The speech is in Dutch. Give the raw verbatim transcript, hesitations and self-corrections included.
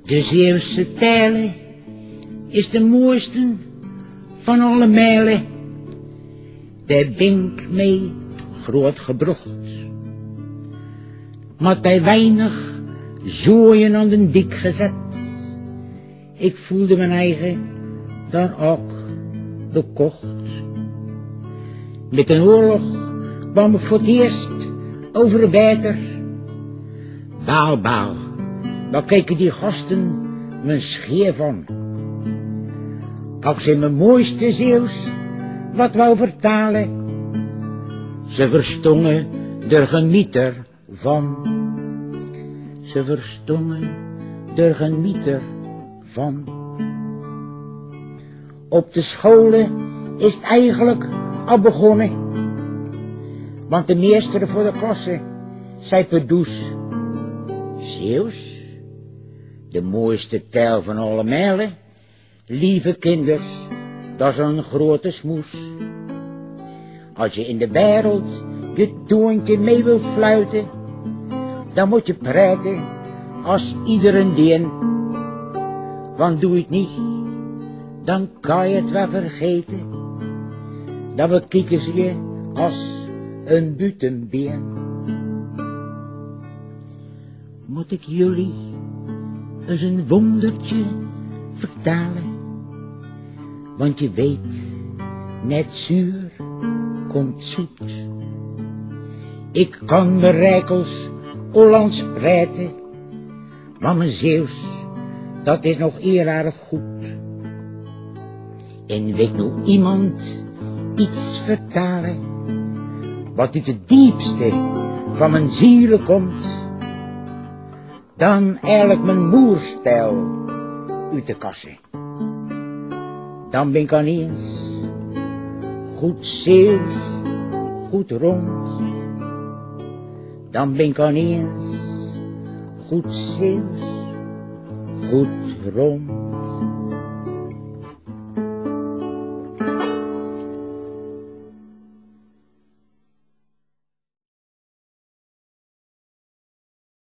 De Zeeuwse tijlen is de mooiste van alle mijlen. Daar ben ik mee groot gebrocht. Maar hij weinig zooien aan den dik gezet. Ik voelde mijn eigen dan ook bekocht. Met een oorlog kwam ik voor het eerst over de beter. Baal, baal, waar keken die gasten mijn scheer van. Als in mijn mooiste Zeeuws wat wou vertalen, ze verstongen er genieter van. Ze verstongen er genieter van. Op de scholen is het eigenlijk al begonnen, want de meester voor de klasse zei pedoes: Zeeuws, de mooiste taal van alle mijlen, lieve kinders, dat is een grote smoes. Als je in de wereld je toontje mee wil fluiten, dan moet je praten als iedereen dien. Want doe je het niet, dan kan je het wel vergeten. Dan bekijken ze je als een buitenbeen. Moet ik jullie eens een wondertje vertalen? Want je weet, net zuur komt zoet. Ik kan mijn rijkels Hollands praten, maar mijn Zeeuws, dat is nog eerlijk goed. En weet nog iemand iets vertalen, wat uit het diepste van mijn zielen komt, dan eigenlijk mijn moerstijl uit de kassen. Dan ben ik aan eens goed Zeeuws, goed rond. Dan ben ik aan eens goed Zeeuws, goed rond.